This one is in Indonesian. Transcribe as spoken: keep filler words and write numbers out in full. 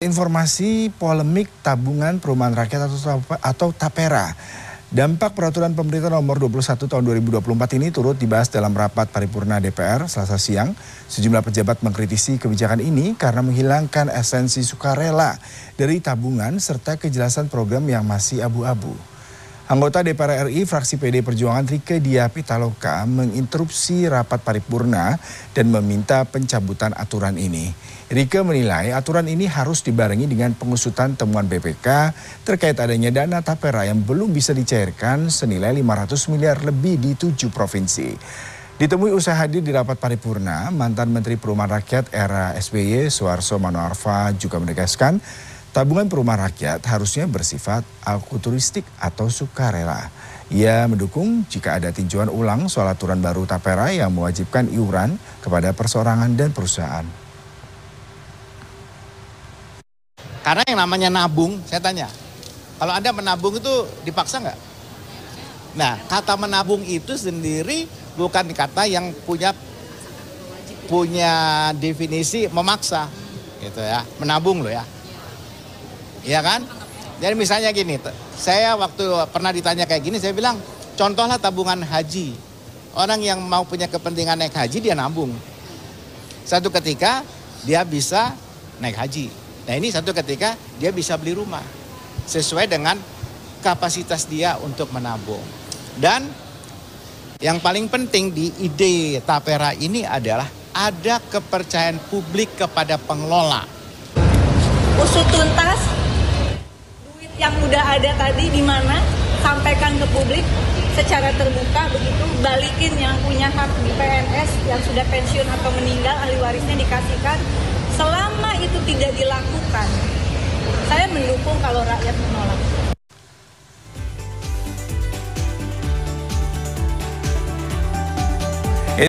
Informasi polemik tabungan perumahan rakyat atau, atau TAPERA. Dampak peraturan pemerintah nomor dua puluh satu tahun dua ribu dua puluh empat ini turut dibahas dalam rapat paripurna D P R Selasa siang. Sejumlah pejabat mengkritisi kebijakan ini karena menghilangkan esensi sukarela dari tabungan serta kejelasan program yang masih abu-abu. Anggota D P R R I fraksi P D Perjuangan Rieke Diah Pitaloka menginterupsi rapat paripurna dan meminta pencabutan aturan ini. Rieke menilai aturan ini harus dibarengi dengan pengusutan temuan B P K terkait adanya dana TAPERA yang belum bisa dicairkan senilai lima ratus miliar lebih di tujuh provinsi. Ditemui usai hadir di rapat paripurna, mantan Menteri Perumahan Rakyat era S B Y Suharto Manoarfa juga menegaskan tabungan perumahan rakyat harusnya bersifat alkuturistik atau sukarela. Ia mendukung jika ada tinjauan ulang soal aturan baru TAPERA yang mewajibkan iuran kepada perseorangan dan perusahaan. Karena yang namanya nabung, saya tanya, kalau Anda menabung itu dipaksa nggak? Nah, kata menabung itu sendiri bukan kata yang punya punya definisi memaksa, gitu ya. Menabung loh ya. Iya kan? Jadi misalnya gini, saya waktu pernah ditanya kayak gini, saya bilang, contohlah tabungan haji. Orang yang mau punya kepentingan naik haji, dia nabung. Satu ketika, dia bisa naik haji. Nah ini satu ketika, dia bisa beli rumah. Sesuai dengan kapasitas dia untuk menabung. Dan yang paling penting di ide TAPERA ini adalah ada kepercayaan publik kepada pengelola. Usut tuntas, yang udah ada tadi di mana, sampaikan ke publik secara terbuka begitu, balikin yang punya hak di P N S yang sudah pensiun atau meninggal, ahli warisnya dikasihkan. Selama itu tidak dilakukan, saya mendukung kalau rakyat menolak.